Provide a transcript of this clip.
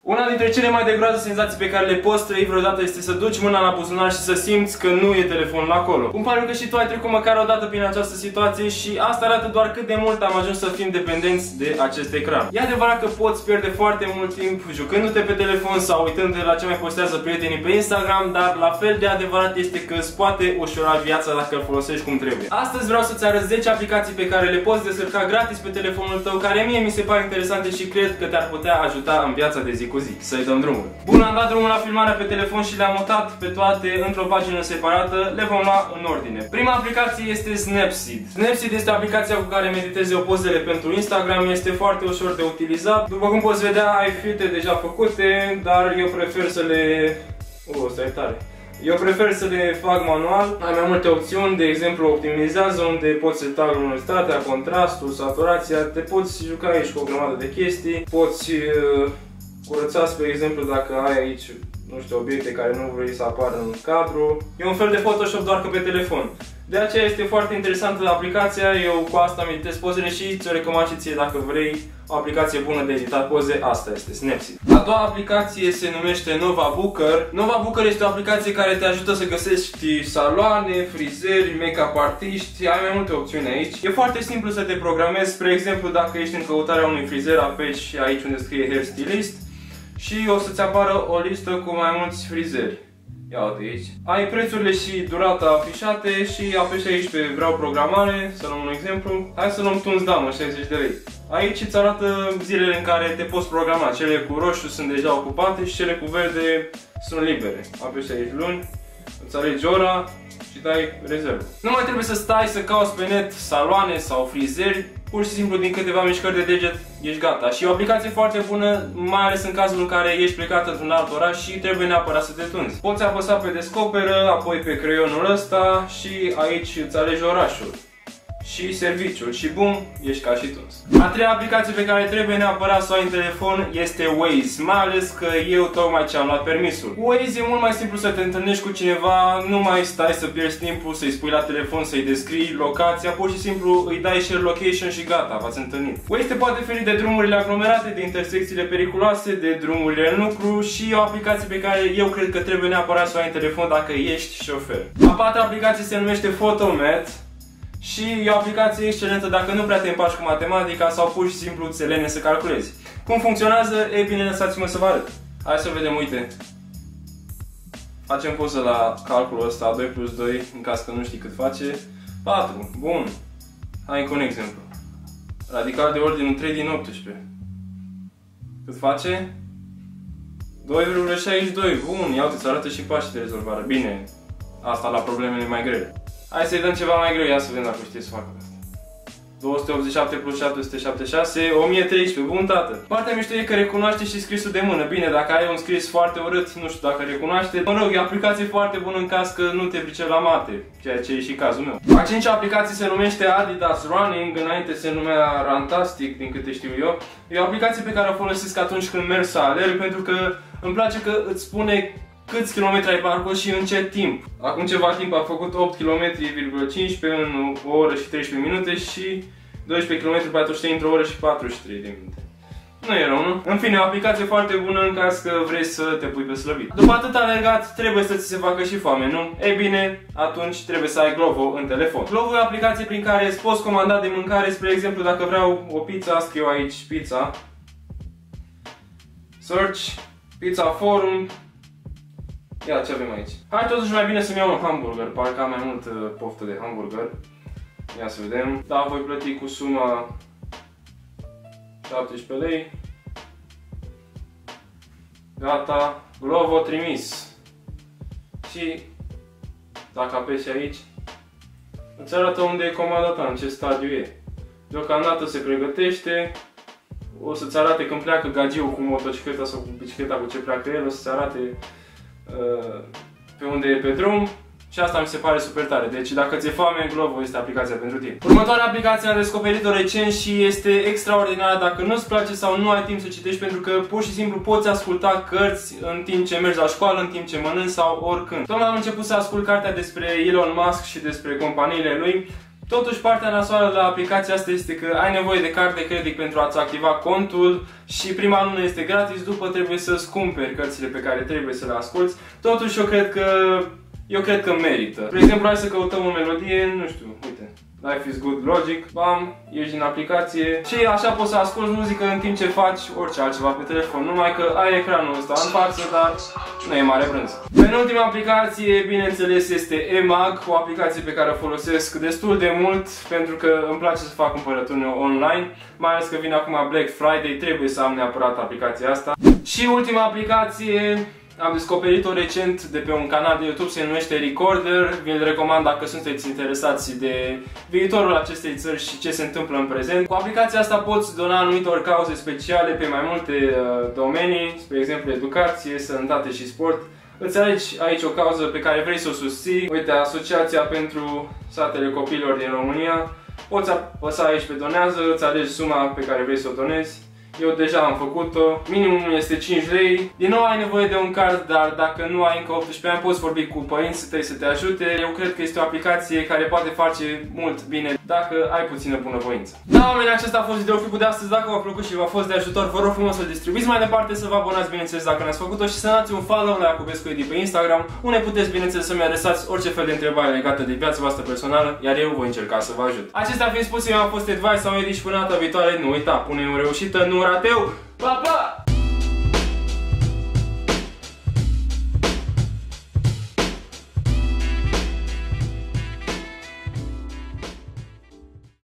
Una dintre cele mai de groază senzații pe care le poți trăi vreodată este să duci mâna la buzunar și să simți că nu e telefonul acolo. Îmi pare că și tu ai trecut măcar o dată prin această situație și asta arată doar cât de mult am ajuns să fim dependenți de acest ecran. E adevărat că poți pierde foarte mult timp jucându-te pe telefon sau uitându-te la ce mai postează prietenii pe Instagram, dar la fel de adevărat este că îți poate ușura viața dacă îl folosești cum trebuie. Astăzi vreau să-ți arăt 10 aplicații pe care le poți descărca gratis pe telefonul tău, care mie mi se par interesante și cred că te-ar putea ajuta în viața de zi cu zi. Să-i dăm drumul. Bun, am dat drumul la filmarea pe telefon și le-am mutat pe toate într-o pagină separată. Le vom lua în ordine. Prima aplicație este Snapseed. Snapseed este aplicația cu care îmi editez eu pozele pentru Instagram. Este foarte ușor de utilizat. După cum poți vedea, ai filtre deja făcute, dar eu prefer să le... ăsta e tare. Eu prefer să le fac manual. Ai mai multe opțiuni, de exemplu optimizează, unde poți seta luminositatea, contrastul, saturația. Te poți juca aici cu o grămadă de chestii. Poți curăța, spre exemplu, dacă ai aici, nu știu, obiecte care nu vrei să apară în cadru. E un fel de Photoshop, doar că pe telefon. De aceea este foarte interesantă aplicația. Eu cu asta îmi editez pozele și ți-o recomand și ție dacă vrei o aplicație bună de editat poze. Asta este Snapseed. A doua aplicație se numește Nova Booker. Nova Booker este o aplicație care te ajută să găsești saloane, frizeri, make-up artiști. Ai mai multe opțiuni aici. E foarte simplu să te programezi. Spre exemplu, dacă ești în căutarea unui frizer, apeși aici unde scrie Hair Stylist și o să-ți apară o listă cu mai mulți frizeri. Ia uite aici. Ai prețurile și durata afișate și apeși aici pe vreau programare, să luăm un exemplu. Hai să luăm tunzi damă, 60 de lei. Aici îți arată zilele în care te poți programa. Cele cu roșu sunt deja ocupate și cele cu verde sunt libere. Apeși aici luni, îți alegi ora și dai rezervă. Nu mai trebuie să stai să cauți pe net saloane sau frizeri. Pur și simplu, din câteva mișcări de deget, ești gata. Și e o aplicație foarte bună, mai ales în cazul în care ești plecat într-un alt oraș și trebuie neapărat să te tunzi. Poți apăsa pe descoperă, apoi pe creionul ăsta și aici îți alegi orașul și serviciul și bum, ești ca și tuns. A treia aplicație pe care trebuie neapărat să o ai în telefon este Waze, mai ales că eu tocmai ce am luat permisul. Waze e mult mai simplu să te întâlnești cu cineva, nu mai stai să pierzi timpul, să-i spui la telefon, să-i descrii locația, pur și simplu îi dai share location și gata, v-ați întâlnit. Waze te poate feri de drumurile aglomerate, de intersecțiile periculoase, de drumurile în lucru și e o aplicație pe care eu cred că trebuie neapărat să o ai în telefon dacă ești șofer. A patra aplicație se numește Photomat. Și e o aplicație excelentă dacă nu prea te împaci cu matematica sau pur și simplu ți-e lene să calculezi. Cum funcționează? E bine, lăsați-mă să vă arăt. Hai să vedem, uite. Facem poză la calculul ăsta, 2 plus 2, în caz că nu știi cât face. 4. Bun. Hai încă un exemplu. Radical de ordinul 3 din 18. Cât face? 2,62. Bun, ia uite, îți arată și pașii de rezolvare. Bine, asta la problemele mai grele. Hai să-i dăm ceva mai greu, ia să vedem dacă știi să facă asta. 287 plus 776, 1013, bun tată. Partea mișto e că recunoaște și scrisul de mână. Bine, dacă ai un scris foarte urât, nu știu dacă recunoaște. Mă rog, e o aplicație foarte bună în caz că nu te pricep la mate, ceea ce e și cazul meu. A cincea aplicație se numește Adidas Running, înainte se numea Runtastic, din câte știu eu. E o aplicație pe care o folosesc atunci când merg să alerg, pentru că îmi place că îți spune câți kilometri ai parcurs și în ce timp. Acum ceva timp am făcut 8 km,15 în o oră și 13 minute și 12 km pe atunci într-o oră și 43 de minute. Nu e rău, nu? În fine, o aplicație foarte bună în caz că vrei să te pui pe slăbit. După atât alergat, trebuie să ți se facă și foame, nu? Ei bine, atunci trebuie să ai Glovo în telefon. Glovo e o aplicație prin care îți poți comanda de mâncare, spre exemplu, dacă vreau o pizza, scriu aici pizza. Search, Pizza Forum. Ia ce avem aici. Hai totuși mai bine să-mi iau un hamburger, parcă am mai mult poftă de hamburger. Ia să vedem. Da, voi plăti cu suma 17 lei. Gata. Glovo trimis. Și dacă apeși aici, îți arată unde e comanda ta, în ce stadiu e. Deocamdată se pregătește. O să-ți arate când pleacă gagiul cu motocicleta sau cu bicicleta, cu ce pleacă el, o să-ți arate pe unde e pe drum și asta mi se pare super tare. Deci dacă ți-e foame, Glovo este aplicația pentru tine. Următoarea aplicație am descoperit-o recent și este extraordinară dacă nu-ți place sau nu ai timp să citești, pentru că pur și simplu poți asculta cărți în timp ce mergi la școală, în timp ce mănânci sau oricând. Tocmai am început să ascult cartea despre Elon Musk și despre companiile lui. Totuși, partea nasoală la aplicația asta este că ai nevoie de card de credit pentru a-ți activa contul și prima lună este gratis, după trebuie să-ți cumperi cărțile pe care trebuie să le asculți. Totuși, eu cred că merită. De exemplu, hai să căutăm o melodie, nu știu, uite. Life is Good Logic, bam, ieși din aplicație și așa poți să asculti muzică în timp ce faci orice altceva pe telefon, numai că ai ecranul ăsta în față, dar nu e mare brânză. Penultima aplicație, bineînțeles, este eMag, o aplicație pe care o folosesc destul de mult pentru că îmi place să fac cumpărături online, mai ales că vine acum Black Friday, trebuie să am neapărat aplicația asta. Și ultima aplicație, am descoperit-o recent de pe un canal de YouTube, se numește Recorder. Vi-l recomand dacă sunteți interesați de viitorul acestei țări și ce se întâmplă în prezent. Cu aplicația asta poți dona anumitor cauze speciale pe mai multe domenii, spre exemplu educație, sănătate și sport. Îți alegi aici o cauză pe care vrei să o susții. Uite, Asociația pentru Satele Copiilor din România. Poți apăsa aici pe donează, îți alegi suma pe care vrei să o donezi. Eu deja am făcut-o, minimumul este 5 lei. Din nou ai nevoie de un card, dar dacă nu ai încă 18 ani poți vorbi cu părinții tăi să te ajute. Eu cred că este o aplicație care poate face mult bine dacă ai puțină bunăvoință. Da, oameni, acesta a fost videoclipul de astăzi. Dacă v-a plăcut și v-a fost de ajutor, vă rog frumos să-l distribuiți mai departe, să vă abonați, bineînțeles, dacă n-ați făcut-o, și să dați un follow la Iacobescu Edi pe Instagram, unde puteți, bineînțeles, să-mi adresați orice fel de întrebare legată de viața voastră personală, iar eu voi încerca să vă ajut. Acestea fiind spuse, eu am fost Advice sau Edi și până data viitoare, nu uita, pune o reușită, nu rateu! Pa, pa!